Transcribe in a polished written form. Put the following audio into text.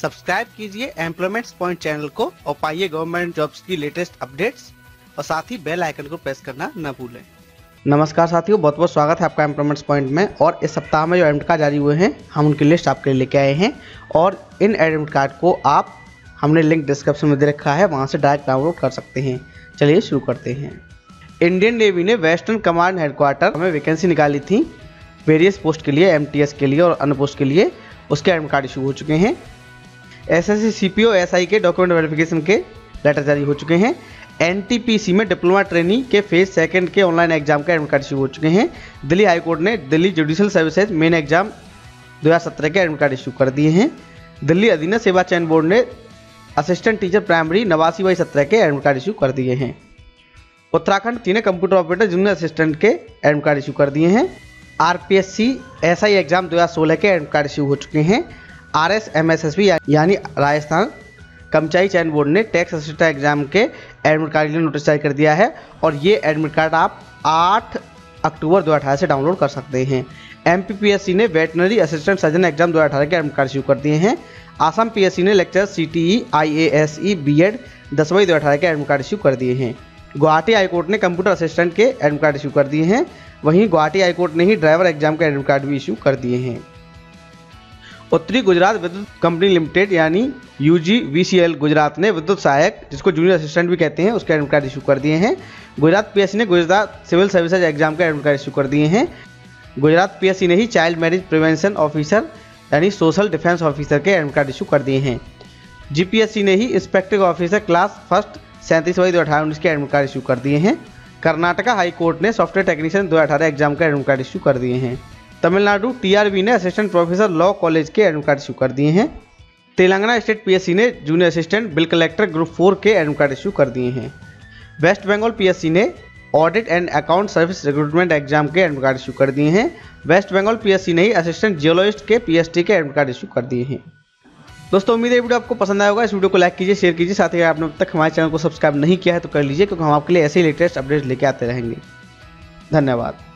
Subscribe कीजिए employments point channel को और पाइए गवर्नमेंट जॉब्स की लेटेस्ट अपडेट्स और साथ ही बेल आइकन को प्रेस करना न भूलें। नमस्कार साथियों, बहुत बहुत स्वागत है आपका एम्प्लॉयमेंट्स पॉइंट में। और इस सप्ताह में जो एडमिट कार्ड जारी हुए हैं हम उनकी लिस्ट आपके लिए लेके आए हैं और इन एडमिट कार्ड को आप हमने लिंक डिस्क्रिप्शन में दे रखा है, वहाँ से डायरेक्ट डाउनलोड कर सकते हैं। चलिए शुरू करते हैं। इंडियन नेवी ने वेस्टर्न कमांड हेडक्वार्टर में वैकेंसी निकाली थी वेरियस पोस्ट के लिए, एमटीएस के लिए और अन्य पोस्ट के लिए। उसके एडमिट कार्ड इशू हो चुके हैं। एसएससी सीपीओ एसआई के डॉक्यूमेंट वेरिफिकेशन के लेटर जारी हो चुके हैं। एनटीपीसी में डिप्लोमा ट्रेनी के फेज सेकंड के ऑनलाइन एग्जाम के एडमिट कार्ड इशू हो चुके हैं। दिल्ली हाईकोर्ट ने Delhi judicial services main exam 2017 के एडमिट कार्ड इशू कर दिए हैं। दिल्ली अधीनस्थ सेवा चयन बोर्ड ने असिस्टेंट टीचर प्राइमरी 89/17 के एडमिट कार्ड इशू कर दिए हैं। उत्तराखंड ने कंप्यूटर ऑपरेटर जूनियर असिस्टेंट के एडमिट कार्ड इशू कर दिए हैं। आरपीएससी एसआई एग्जाम 2016 के एडमिट कार्ड इशू हो चुके हैं। आरएसएमएसएसबी यानी राजस्थान कर्मचारी चयन बोर्ड ने टैक्स असिस्टेंट एग्जाम के एडमिट कार्ड के लिए नोटिस जारी कर दिया है और ये एडमिट कार्ड आप 8 अक्टूबर 2018 से डाउनलोड कर सकते हैं। एमपीपीएससी ने वेटनरी असिस्टेंट सर्जन एग्जाम 2018 के एडमिट कार्ड इशू कर दिए हैं। आसाम पीएससी ने लेक्चर सीटीई आईएएसई बीएड 10/2018 के एडमिट कार्ड इशू कर दिए हैं। गुवाहाटी हाईकोर्ट ने कंप्यूटर असिस्टेंट के एडमिट कार्ड इशू कर दिए हैं। वहीं गुवाहाटी हाईकोर्ट ने ही ड्राइवर एग्जाम के एडमिट कार्ड भी इशू कर दिए हैं। उत्तरी गुजरात विद्युत कंपनी लिमिटेड यानी यूजीवीसीएल गुजरात ने विद्युत सहायक, जिसको जूनियर असिस्टेंट भी कहते हैं, उसके एडमिट कार्ड इशू कर दिए हैं। गुजरात पीएससी ने गुजरात सिविल सर्विसेज एग्जाम के एडमिट कार्ड इशू कर दिए हैं। गुजरात पीएससी ने ही चाइल्ड मैरिज प्रिवेंशन ऑफिसर यानी सोशल डिफेंस ऑफिसर के एडमिट कार्ड इशू कर दिए हैं। जीपीएससी ने ही इंस्पेक्टर ऑफिसर क्लास फर्स्ट 37/2018 के एडमिट कार्ड इशू कर दिए हैं। कर्नाटका हाई कोर्ट ने सॉफ्टवेयर टेक्नीशियन 2018 एग्जाम के एडमिट कार्ड इशू कर दिए हैं। तमिलनाडु टीआरबी ने असिस्टेंट प्रोफेसर लॉ कॉलेज के एडमिट कार्ड इशू कर दिए हैं। तेलंगाना स्टेट पीएससी ने junior assistant bill collector group 4 के एडमिट कार्ड इशू कर दिए हैं। वेस्ट बंगाल पीएससी ने audit and account service recruitment exam के एडमिट कार्ड इशू कर दिए हैं। वेस्ट बंगाल पीएससी ने ही असिस्टेंट जियोलॉजिस्ट के पीएसटी के एडमिट कार्ड इशू कर दिए हैं। दोस्तों, उम्मीद है वीडियो आपको पसंद आया होगा। इस वीडियो को लाइक कीजिए, शेयर कीजिए, साथ ही अगर आपने अब तक हमारे चैनल को सब्सक्राइब नहीं किया है तो कर लीजिए, क्योंकि हम आपके लिए ऐसे ही लेटेस्ट अपडेट्स लेके आते रहेंगे। धन्यवाद।